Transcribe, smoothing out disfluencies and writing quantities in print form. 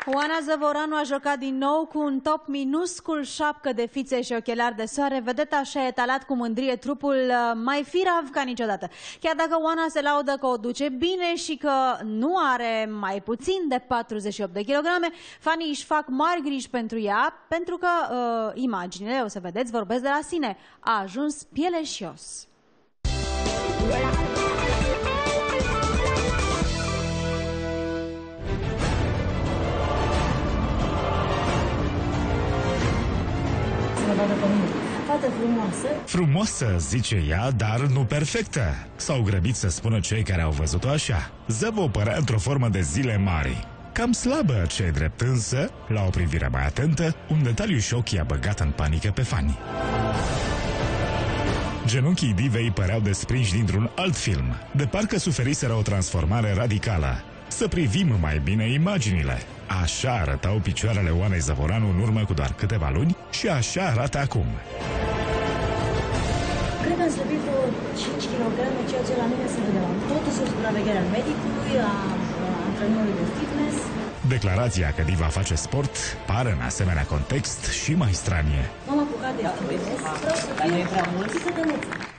Oana Zăvoranu a jucat din nou cu un top minuscul, șapcă de fițe și ochelari de soare. Vedeta și-a etalat cu mândrie trupul mai firav ca niciodată. Chiar dacă Oana se laudă că o duce bine și că nu are mai puțin de 48 de kilograme, fanii își fac mari griji pentru ea, pentru că imaginile, o să vedeți, vorbesc de la sine. A ajuns pieleșios. Fată frumoasă. Frumoasă, zice ea, dar nu perfectă. S-au grăbit să spună cei care au văzut-o așa. Zăvo părea într-o formă de zile mari. Cam slabă, ce-i drept, însă, la o privire mai atentă, un detaliu șoc i-a băgat în panică pe fani. Genunchii divei păreau desprinși dintr-un alt film, de parcă suferiseră o transformare radicală. Să privim mai bine imaginile. Așa arătau picioarele Oanei Zăvoranu în urmă cu doar câteva luni și așa arată acum. Cred că am slăbit vreo 5 kg, ceea ce la mine se vedea. Totul sub supravegherea medicului, a antrenorului de fitness. Declarația că diva face sport pare în asemenea context și mai stranie. M-am apucat de fitness, vreau să fiu prea mult și să